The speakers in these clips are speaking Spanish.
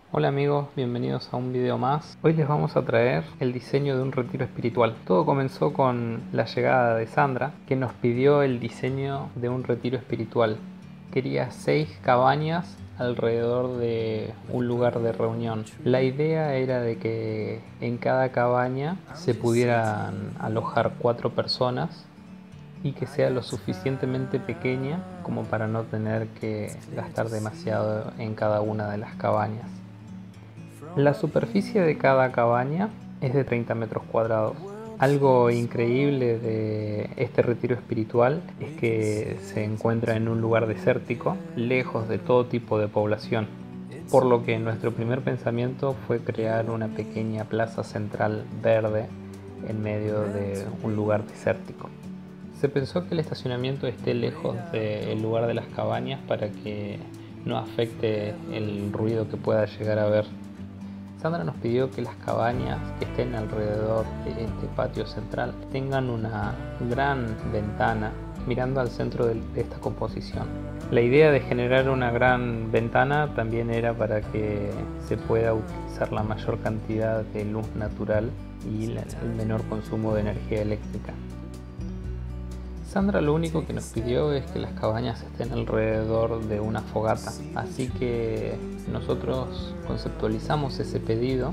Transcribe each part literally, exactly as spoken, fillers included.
Hola amigos, bienvenidos a un video más. Hoy les vamos a traer el diseño de un retiro espiritual. Todo comenzó con la llegada de Sandra, que nos pidió el diseño de un retiro espiritual. Quería seis cabañas alrededor de un lugar de reunión. La idea era de que en cada cabaña se pudieran alojar cuatro personas y que sea lo suficientemente pequeña como para no tener que gastar demasiado en cada una de las cabañas. La superficie de cada cabaña es de treinta metros cuadrados. Algo increíble de este retiro espiritual es que se encuentra en un lugar desértico, lejos de todo tipo de población, por lo que nuestro primer pensamiento fue crear una pequeña plaza central verde en medio de un lugar desértico. Se pensó que el estacionamiento esté lejos del lugar de las cabañas para que no afecte el ruido que pueda llegar a haber. Sandra nos pidió que las cabañas que estén alrededor de este patio central tengan una gran ventana mirando al centro de esta composición. La idea de generar una gran ventana también era para que se pueda utilizar la mayor cantidad de luz natural y el menor consumo de energía eléctrica. Sandra lo único que nos pidió es que las cabañas estén alrededor de una fogata, así que nosotros conceptualizamos ese pedido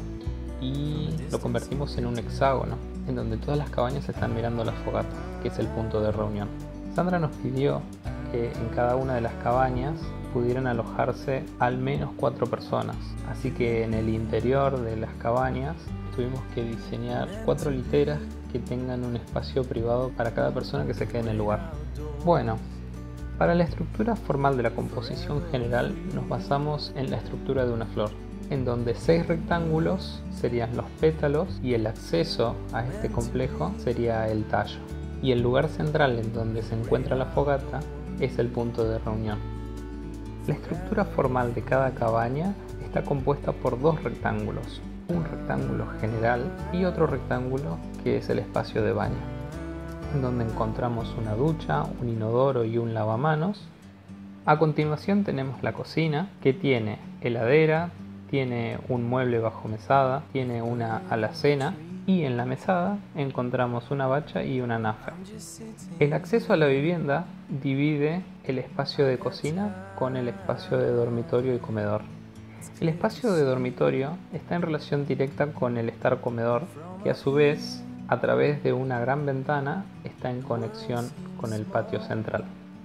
y lo convertimos en un hexágono, en donde todas las cabañas están mirando la fogata, que es el punto de reunión. Sandra nos pidió que en cada una de las cabañas pudieran alojarse al menos cuatro personas, así que en el interior de las cabañas tuvimos que diseñar cuatro literas que tengan un espacio privado para cada persona que se quede en el lugar. Bueno, para la estructura formal de la composición general nos basamos en la estructura de una flor, en donde seis rectángulos serían los pétalos y el acceso a este complejo sería el tallo. Y el lugar central en donde se encuentra la fogata es el punto de reunión. La estructura formal de cada cabaña está compuesta por dos rectángulos, un rectángulo general y otro rectángulo que es el espacio de baño, en donde encontramos una ducha, un inodoro y un lavamanos. A continuación tenemos la cocina, que tiene heladera, tiene un mueble bajo mesada, tiene una alacena y en la mesada encontramos una bacha y una náfera. El acceso a la vivienda divide el espacio de cocina con el espacio de dormitorio y comedor. El espacio de dormitorio está en relación directa con el estar comedor, que a su vez, a través de una gran ventana, está en conexión con el patio central.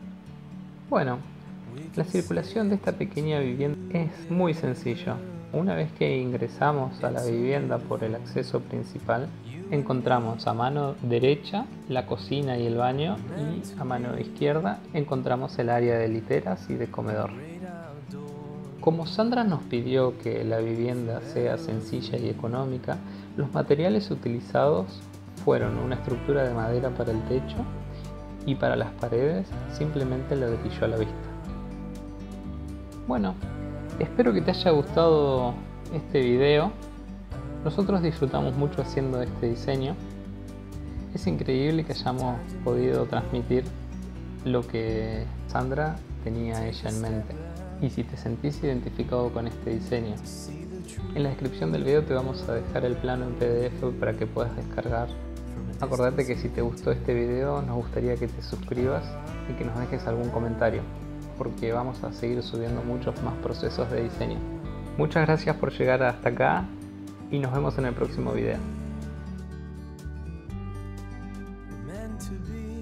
Bueno, la circulación de esta pequeña vivienda es muy sencillo. Una vez que ingresamos a la vivienda por el acceso principal, encontramos a mano derecha la cocina y el baño y a mano izquierda encontramos el área de literas y de comedor. Como Sandra nos pidió que la vivienda sea sencilla y económica, los materiales utilizados fueron una estructura de madera para el techo y para las paredes simplemente ladrillo a la vista. Bueno, espero que te haya gustado este video. Nosotros disfrutamos mucho haciendo este diseño. Es increíble que hayamos podido transmitir lo que Sandra tenía ella en mente. Y si te sentís identificado con este diseño, en la descripción del video te vamos a dejar el plano en P D F para que puedas descargar. Acordate que si te gustó este video nos gustaría que te suscribas y que nos dejes algún comentario, porque vamos a seguir subiendo muchos más procesos de diseño. Muchas gracias por llegar hasta acá y nos vemos en el próximo video.